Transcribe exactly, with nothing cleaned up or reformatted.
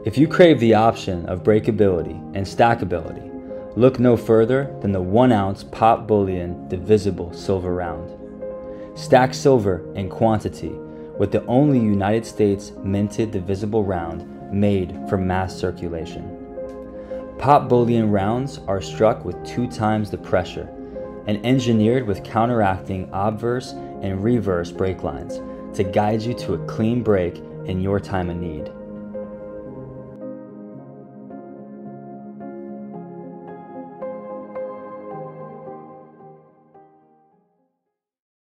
If you crave the option of breakability and stackability, look no further than the one ounce Pop Bullion Divisible Silver Round. Stack silver in quantity with the only United States minted divisible round made for mass circulation. Pop Bullion rounds are struck with two times the pressure and engineered with counteracting obverse and reverse break lines to guide you to a clean break in your time of need.